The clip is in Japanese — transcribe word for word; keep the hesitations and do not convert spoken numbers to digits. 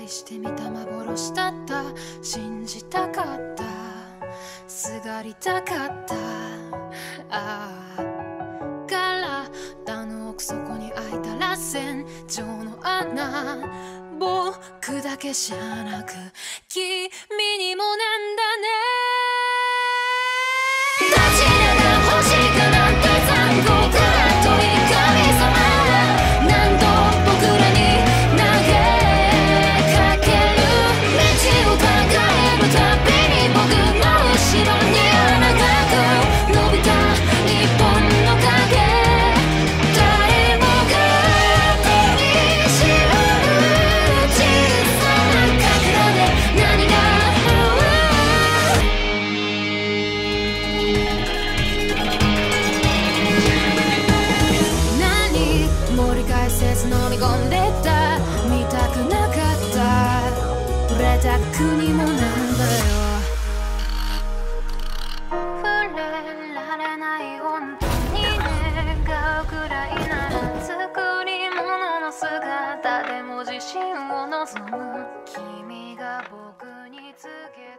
してみた幻だった。信じたかった、すがりたかった。ああからだの奥底に開いた螺旋状の穴、僕だけじゃなく君にもなんだね。どちらが欲しいかなんて残酷な問い、神様何度僕らに投げかける。道を考えるたびに僕の後ろには長く伸びた一本の影、誰もが手にしうる小さな角で何が盛り返せず飲み込んでた、見たくなかった、触れたくにもなんだよ。触れられない本当に願うくらいなら、作り物の姿でも自信を望む。君が僕に告げ